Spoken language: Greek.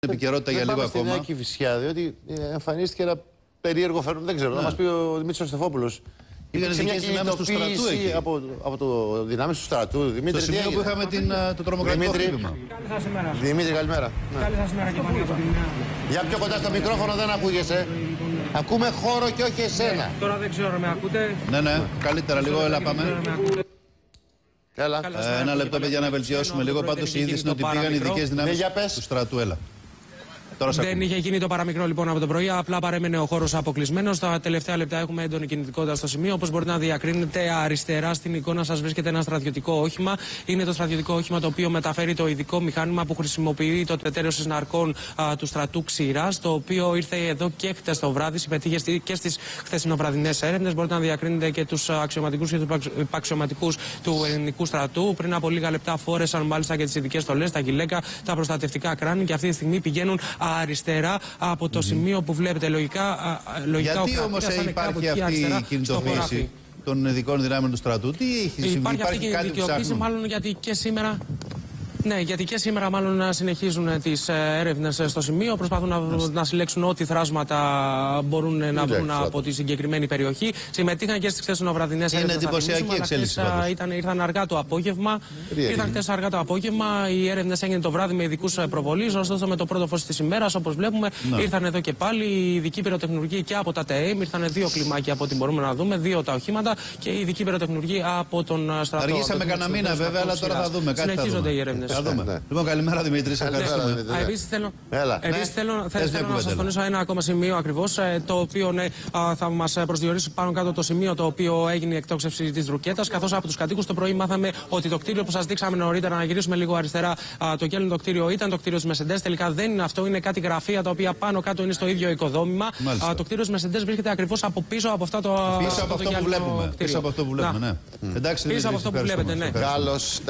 επικαιρότητα για λίγο ακόμα. Στην Κηφισιά, διότι εμφανίστηκε ένα περίεργο φαινόμενο. Δεν ξέρω, να μας πει ο Δημήτρης Στεφόπουλος. Υπήρξε μια κινητοποίηση από το δυνάμεις του στρατού. Δημήτρη, στο σημείο που είχαμε το τρομοκρατικό χτύπημα. Δημήτρη, καλημέρα. Καλή σας ημέρα και πάλι από την... Για πιο κοντά στο μικρόφωνο, δεν ακούγεσαι. Ακούμε χώρο και όχι εσένα. Τώρα δεν ξέρω, με ακούτε. Ναι, καλύτερα λίγο, έλα πάμε. Έλα. Ένα λεπτό, παιδιά, να βελτιώσουμε λίγο. Πάντως η είδηση είναι ότι πήγαν οι ειδικές δυνάμεις του στρατού. Έλα. Δεν είχε γίνει το παραμικρό λοιπόν από το πρωί, απλά παρέμενε ο χώρος αποκλεισμένος. Τα τελευταία λεπτά έχουμε έντονη κινητικότητα στο σημείο. Όπως μπορείτε να διακρίνετε, αριστερά στην εικόνα σας βρίσκεται ένα στρατιωτικό όχημα. Είναι το στρατιωτικό όχημα το οποίο μεταφέρει το ειδικό μηχάνημα που χρησιμοποιεί το τετέρεως ναρκών του στρατού Ξηράς, το οποίο ήρθε εδώ και χτες το βράδυ, συμμετείχε και στις χθεσινοβραδινές έρευνες. Μπορείτε να διακρίνετε και τους αξιωματικούς και τους υπαξιωματικούς του ελληνικού στρατού. Πριν από λίγα λεπτά φόρεσαν μάλιστα και τις ειδικές στολές, τα γυλαίκα, τα προστατευτικά κράνη και αυτή τη στιγμή πηγαίνουν αριστερά από το σημείο που βλέπετε. Λογικά γιατί όμως υπάρχει αυτή η κινητοποίηση των ειδικών δυνάμεων του στρατού? Τι έχει συμβεί? Υπάρχει αυτή η κινητοποίηση μάλλον γιατί και σήμερα... Ναι, γιατί και σήμερα μάλλον συνεχίζουν τις έρευνες στο σημείο. Προσπαθούν να συλλέξουν ό,τι θράσματα μπορούν να βρουν από τη συγκεκριμένη περιοχή. Συμμετείχαν και στις χθεσινοβραδινές έρευνες. Είναι εντυπωσιακή εξέλιξη. Ήρθαν αργά το απόγευμα. Ήρθαν χθες αργά το απόγευμα. Οι έρευνες έγιναν το βράδυ με ειδικούς προβολείς. Ωστόσο, με το πρώτο φως της ημέρας, όπως βλέπουμε, ήρθαν εδώ και πάλι οι ειδικοί πυροτεχνουργοί και από τα ΤΕΕΜ. Ήρθαν δύο κλιμάκια από ό,τι μπορούμε να δούμε, δύο τα οχήματα και οι ειδικοί πυροτεχνουργοί από τον στρατό. Αργήσαμε κανένα μήνα βέβαια, αλλά τώρα θα δούμε. Συνεχίζονται οι έρευνες. Λοιπόν, καλημέρα Δημήτρη. Επίσης θέλω να σας τονίσω ένα ακόμα σημείο ακριβώς, το οποίο θα μας προσδιορίσει πάνω κάτω το σημείο το οποίο έγινε η εκτόξευση της ρουκέτας. Καθώς από τους κατοίκους το πρωί μάθαμε ότι το κτίριο που σας δείξαμε νωρίτερα, να γυρίσουμε λίγο αριστερά, το γέλνο κτίριο ήταν το κτίριο της Μεσεντές. Τελικά δεν είναι αυτό, είναι κάτι γραφεία τα οποία πάνω κάτω είναι στο ίδιο οικοδόμημα. Το κτίριο της Μεσεντές βρίσκεται ακριβώς από πίσω από αυτό το πίσω από αυτό που βλέπουμε. Πίσω από αυτό που βλέπετε, ναι. Εντάξει, πίσω από αυτό που βλέπετε, ναι.